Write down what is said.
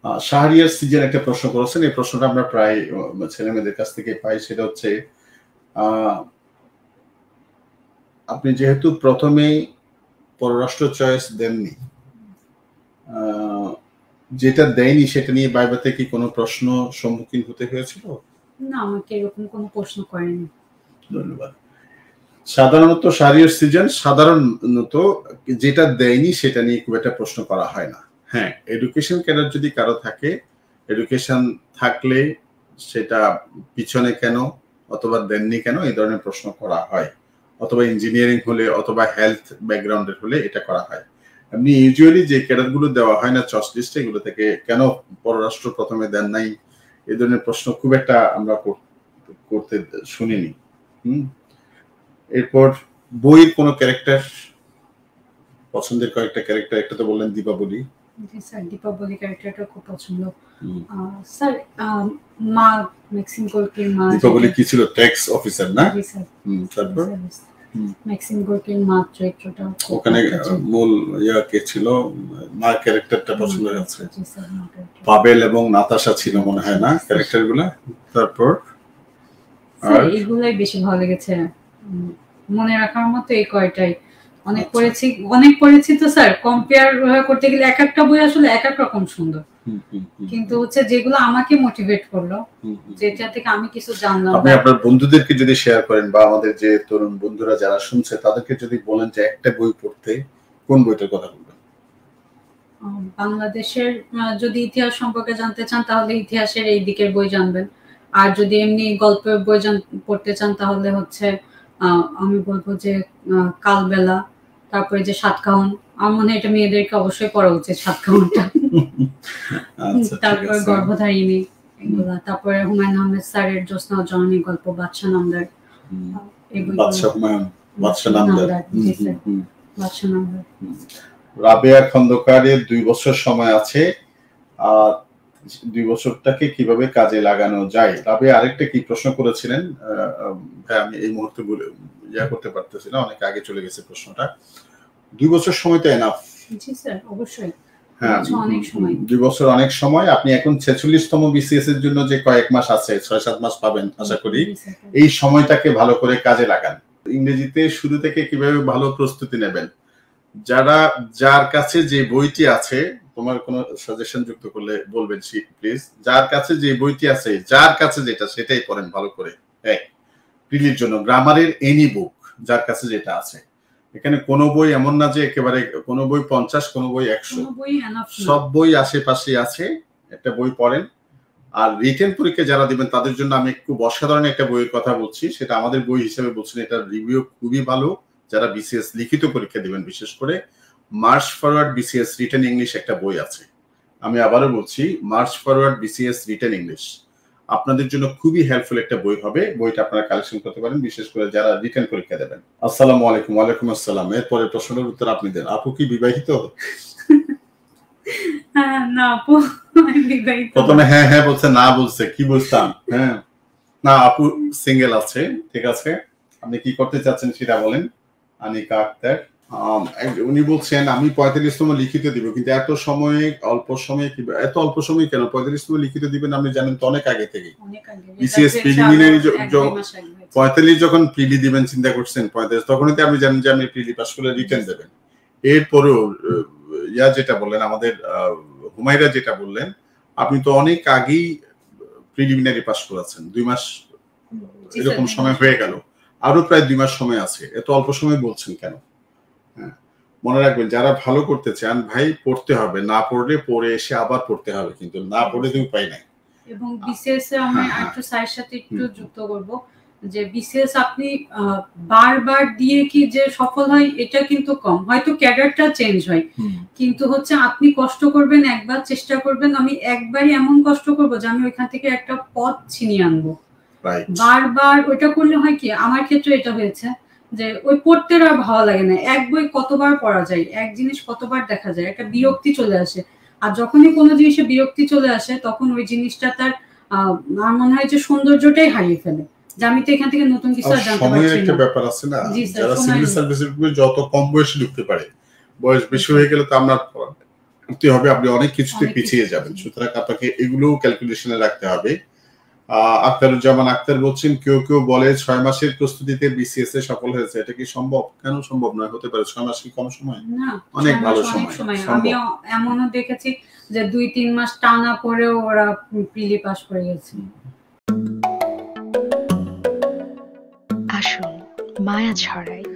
Shahriar season একটা প্রশ্ন করেছেন, এই প্রশ্নটা আমরা প্রায় ছেলে মেয়েদের কাছ থেকে পাই। সেটা হচ্ছে আপনি যেহেতু প্রথমেই পররাষ্ট্র চয়েস দেননি, যেটা দেয়নি সেটা নিয়ে বাইবাতে কি কোনো প্রশ্ন সম্মুখীন হতে হয়েছিল? না, আমাকে এরকম কোনো প্রশ্ন করেনি। ধন্যবাদ। সাধারণত শাহরিয়ার সিজন সাধারণত যেটা দেয়নি সেটা নিয়ে খুব একটা প্রশ্ন করা হয় না। হ্যাঁ, এডুকেশন ক্যাডার যদি কারো থাকে, এডুকেশন থাকলে সেটা পিছনে কেন অথবা দেননি কেন এই ধরনের প্রশ্ন করা হয়, অথবা ইঞ্জিনিয়ারিং হলে অথবা হেলথ ব্যাকগ্রাউন্ডের হলে এটা করা হয়। এমনি ইউজুয়ালি যে ক্যাডারগুলো দেওয়া হয় না চয়েস লিস্টে, এগুলো থেকে কেন পররাষ্ট্র প্রথমে দেন নাই এই ধরনের প্রশ্ন খুব একটা আমরা করতে শুনিনি। এরপর বইয়ের কোন ক্যারেক্টার পছন্দের, কয়েকটা ক্যারেক্টার, একটা তো বললেন দীপাবলি। জি স্যার, দীপাবলি ক্যারেক্টারটা খুব পছন্দ। স্যার মা ম্যাক্সিম গোর্কির মা। দীপাবলি কি ছিল? ট্যাক্স অফিসার না? জি স্যার। তারপর ম্যাক্সিম গোর্কির মা চরিত্রটা ওখানে মূল কে ছিল? মা ক্যারেক্টারটা পছন্দ হয়েছে। জি স্যার। পাবেল এবং নাতাশা ছিল মনে হয় না ক্যারেক্টারগুলো? তারপর স্যার এগুলাই বেশি ভালো লেগেছে, মনে রাখার মতো এই কয়টাই। অনেক পড়েছি তো স্যার, কম্পেয়ার করতে গেলে এক একটা বই আসলে এক এক রকম সুন্দর, কিন্তু হচ্ছে যেগুলো আমাকে মোটিভেট করলো, যেটা থেকে আমি কিছু জানলাম। আপনি আপনার বন্ধুদেরকে যদি শেয়ার করেন বা আমাদের যে তরুণ বন্ধুরা যারা শুনছে তাদেরকে যদি বলেন যে একটা বই পড়তে, কোন বইটার কথা বলবেন? বাংলাদেশের যদি ইতিহাস সম্পর্কে জানতে চান তাহলে ইতিহাসের এই দিকের বই জানবেন, আর যদি এমনি গল্পের বই পড়তে চান তাহলে হচ্ছে আমি বলবো যে কালবেলা, তারপরে যে সাতকাহন। আমার মনে হয় এটা মেয়েদেরকে অবশ্যই পড়া উচিত, সাতকাহনটা। তারপর গর্ভধারিণী, এগুলা। তারপরে হুমায়ুন আহমেদ স্যারের জ্যোৎস্না জননী গল্প, বাদশা নামদার। রাবেয়া খন্দকারের 2 বছর সময় আছে, আর 2 বছরটাকে কিভাবে কাজে লাগানো যায়। রাবেয়া আরেকটা কি প্রশ্ন করেছিলেন, আমি এই মুহূর্তে করতে পারতেছি না, অনেক আগে চলে গেছে প্রশ্নটা। 2 বছর সময় তো এনাফ? জি স্যার, অবশ্যই। হ্যাঁ, 2 বছর অনেক সময়। আপনি এখন 46তম বিসিএস এর জন্য যে কয়েক মাস আছে, 6-7 মাস পাবেন আশা করি, এই সময়টাকে ভালো করে কাজে লাগান। ইংরেজিতে শুরু থেকে কিভাবে ভালো প্রস্তুতি নেবেন, যার কাছে যে বইটি আছে, তোমার কোনো সাজেশন যুক্ত করলে বলবেন প্লিজ। যার কাছে যে বইটি আছে, যার কাছে যেটা সেটাই পড়েন ভালো করে। প্রিলির জন্য গ্রামারের এনি বুক, যার কাছে যেটা আছে। এখানে কোনো বই এমন না যে একেবারে কোনো বই 50, কোনো বই 100, সব বই আশেপাশে আছে। একটা বই পড়েন। আর রিটেন পরীক্ষা যারা দিবেন তাদের জন্য আমি খুব অসাধারণ একটা বইয়ের কথা বলছি, সেটা আমাদের বই হিসেবে বলছি, এটা রিভিউ খুবই ভালো। যারা বিসিএস লিখিত পরীক্ষা দিবেন বিশেষ করে, March forward BCS written English একটা বই আছে। আমি আবারও বলছি, March forward BCS written English আপনাদের জন্য খুবই হেল্পফুল একটা বই হবে। বইটা আপনারা কালেকশন করতে পারেন, বিশেষ করে যারা রিটেন পরীক্ষা দেবেন। আসসালামু আলাইকুম। ওয়ালাইকুম আসসালাম। এরপরে প্রশ্নের উত্তর আপনি দেন। আপু কি বিবাহিত? না আপু, আমি বিবাহিত। প্রথমে হ্যাঁ হ্যাঁ বলছে, না বলছে, কি বুঝতাম? হ্যাঁ, না আপু সিঙ্গেল আছে। ঠিক আছে, আপনি কি করতে চাচ্ছেন সেটা বলেন। আনিকা আক্তার উনি বলছেন আমি 45তম লিখিত দিব, কিন্তু এত অল্প সময়ে এত অল্প সময় কেন 45তম লিখিত দিবেন? আপনি জানেন তো অনেক আগে থেকে বিসিএস প্রিলিমিনারি 45 যখন প্রিলি দিবেন চিন্তা করছেন 45, তখনই তো আপনি জানেন যে আপনি প্রিলি পাস করে রিটেন দেবেন। এরপরেও যেটা বললেন আমাদের হুমায়রা যেটা বললেন, আপনি তো অনেক আগেই প্রিলিমিনারি পাস করেছেন, 2 মাস এরকম সময় হয়ে গেল, আরো প্রায় 2 মাস সময় আছে, এত অল্প সময় বলছেন কেন? হ্যাঁ, মনে রাখবেন যারা ভালো করতে চান ভাই পড়তে হবে, না পড়লে পড়ে এসে আবার পড়তে হবে, কিন্তু না পড়লে তো উপায় নাই। এবং বিসিএস এ আমি একটু স্যারের সাথে একটু যুক্ত করব যে বিসিএস আপনি বারবার দিয়ে কি যে সফল হয় এটা কিন্তু কম, হয়তো ক্যাডারটা চেঞ্জ হয়, কিন্তু হচ্ছে আপনি কষ্ট করবেন, একবার চেষ্টা করবেন। আমি একবারই এমন কষ্ট করব যে আমি ওইখান থেকে একটা পথ ছিনিয়ে আনবো। বারবার ওইটা করলে হয় কি, আমার ক্ষেত্রে এটা হয়েছে যে ওই পড়তে আর ভালো লাগে না। এক বই কতবার পড়া যায়, এক জিনিস কতবার দেখা যায়, একটা বিরক্তি চলে আসে। আর যখনই কোনো জিনিসে বিরক্তি চলে আসে তখন ওই জিনিসটা তার আমার মনে হয় যে সৌন্দর্যটাই হারিয়ে ফেলে, যে আমি তো এখান থেকে নতুন কিছু জানতে পারছি না। সময়ের একটা ব্যাপার আছে না, যারা সিভিল সার্ভিসের যত কম বয়সে ঢুকতে পারে, বয়স বেশি হয়ে গেলে তো আমরা করতে হবে, আপনি অনেক কিছুতে পিছিয়ে যাবেন। সুতরাং আপনাকে এগুলো ক্যালকুলেশনে রাখতে হবে। আখতারুজ্জামান আক্তার বলছেন, কেউ কেউ বলে 6 মাসের প্রস্তুতিতে বিসিএস এ সফল হয়েছে, এটা কি সম্ভব? কেন সম্ভব নয়, হতে পারে। 6 মাস কি কম সময়? না, অনেক ভালো সময়। আমি এমনও দেখেছি যে 2-3 মাস টানা পরেও ওরা প্রিলি পাস করে গেছে। আসুন মায়া ছড়াই।